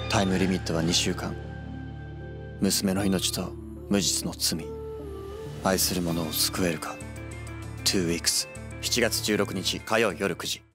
タイムリミットは2週間。娘の命と無実の罪、愛する者を救えるか。2 weeks。7月16日火曜夜9時。